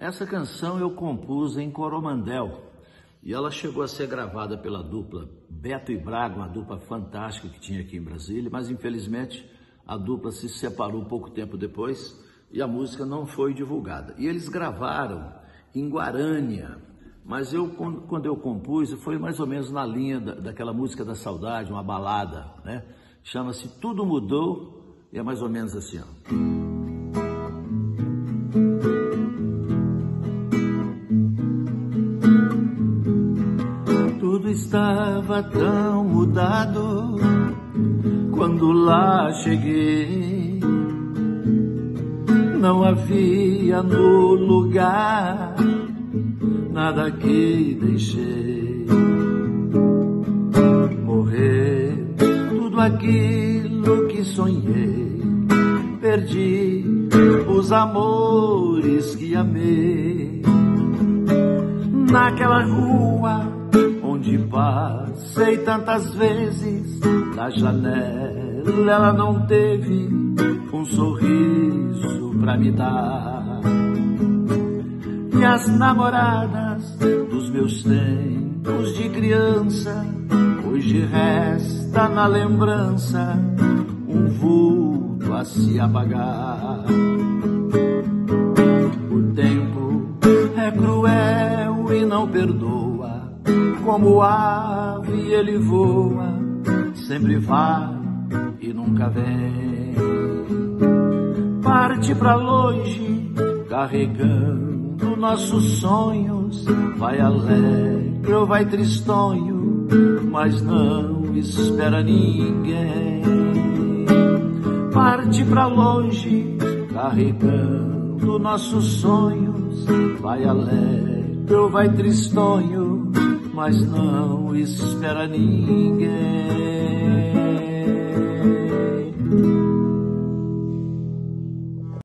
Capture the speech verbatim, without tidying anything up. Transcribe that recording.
Essa canção eu compus em Coromandel e ela chegou a ser gravada pela dupla Beto e Braga, uma dupla fantástica que tinha aqui em Brasília, mas infelizmente a dupla se separou pouco tempo depois e a música não foi divulgada. E eles gravaram em Guarânia, mas eu, quando eu compus, foi mais ou menos na linha da, daquela música da saudade, uma balada, né? Chama-se Tudo Mudou e é mais ou menos assim, ó. Tudo estava tão mudado quando lá cheguei. Não havia no lugar nada que deixei. Morrer tudo aquilo que sonhei. Perdi os amores que amei. Naquela rua onde passei tantas vezes, da janela ela não teve um sorriso pra me dar. E as namoradas dos meus tempos de criança, hoje resta na lembrança um vulto a se apagar. O tempo é cruel e não perdoa, como ave ele voa, sempre vai e nunca vem. Parte pra longe, carregando nossos sonhos, vai alegre ou vai tristonho, mas não espera ninguém. Parte pra longe, carregando nossos sonhos, vai alegre ou vai tristonho, mas não espera ninguém.